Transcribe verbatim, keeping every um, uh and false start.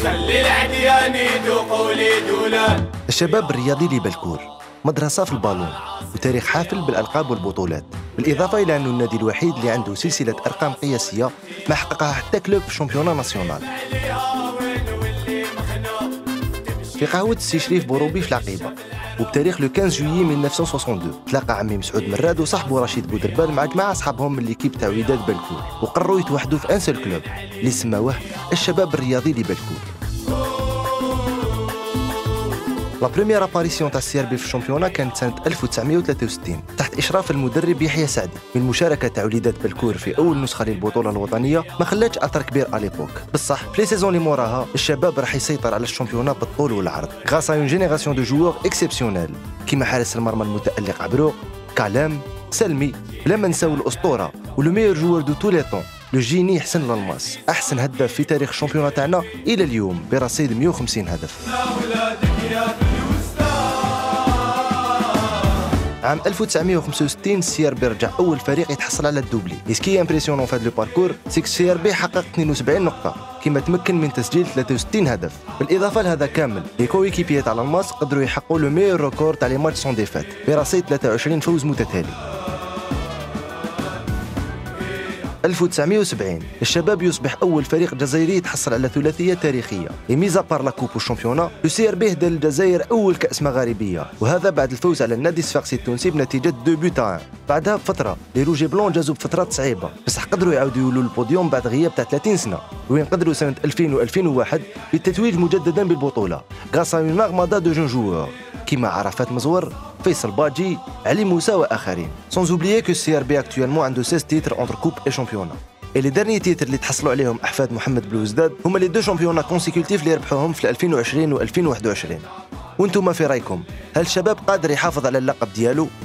خلي العديان يذوقوا لي دولان. الشباب الرياضي لبلكور مدرسة في البالون وتاريخ حافل بالألقاب والبطولات، بالإضافة إلى أنه النادي الوحيد اللي عنده سلسلة أرقام قياسية ما حققها حتى كلوب في شامبيونا ناسيونال. في قهوة السي شريف بوروبي في العقيبة، وبتاريخ لو خمسة جويي ألف وتسعمائة واثنين وستين تلاقى عمي مسعود مراد وصاحبه رشيد بودربال مع جماعة أصحابهم من ليكيب تاع وداد بلكور، وقرروا يتوحدوا في أنسل كلوب اللي سماوه الشباب الرياضي لبلكور. لا بريمير اباريسيون تاع السي ار بي في الشامبيونا كانت سنة ألف وتسعمائة وثلاثة وستين تحت إشراف المدرب يحيى سعدي. من المشاركة تاع وليدات بلكور في أول نسخة للبطولة الوطنية ما خلاتش أثر كبير أليبوك، بصح في لي سيزون اللي موراها الشباب راح يسيطر على الشامبيونا بالطول والعرض غاس اون جينيراسيون دو جوور اكسيبسيونيل كيما حارس المرمى المتألق عبرو، كالام، سلمي، بلا ما نساو الأسطورة ولو ميور جوور دو تو لي طون لو جيني حسن للماس، أحسن هداف في تاريخ الشامبيونا تاعنا إلى اليوم برصيد مئة وخمسين هدف. عام ألف وتسعمائة وخمسة وستين السي ار بي رجع اول فريق يتحصل على الدوبلي. سكي امبرسيونون في هذا لو باركور سيك السي ار بي حقق اثنين وسبعين نقطه كما تمكن من تسجيل ثلاثة وستين هدف. بالاضافه لهذا كامل لي كويكيبيات تاع الماس قدروا يحققوا لو ميور ريكور تاع لي ماتش سون ديفات برصيد ثلاثة وعشرين فوز متتالي. ألف وتسعمائة وسبعين الشباب يصبح أول فريق جزائري يتحصل على ثلاثية تاريخية، ميزا بار لا كوب والشامبيونا لو سي ار بي هدى للجزائر أول كأس مغاربية، وهذا بعد الفوز على النادي الصفاقسي التونسي بنتيجة اثنين بوت واحد. بعدها بفترة لي روجي بلون جازوا بفترات صعيبة بصح قدروا يعاودوا يولوا البوديوم بعد غياب تاع ثلاثين سنة، وين قدروا سنة ألفين و ألفين وواحد بالتتويج مجددا بالبطولة غاس اون مارمادا دو جون جوور كيما عرفات مزور، فيصل باجي، علي موسى واخرين. سون اوبليي كو السي ار بي اكطوالمون عنده ستة تيتر اونتر كوب اي شامبيونا. اي لي ديرني تيتر اللي تحصلوا عليهم احفاد محمد بلوزداد هما لي دو شامبيونا كونسيكوتيف اللي ربحوهم في ألفين وعشرين و ألفين وواحد وعشرين. وانتم في رايكم هل الشباب قادر يحافظ على اللقب ديالو؟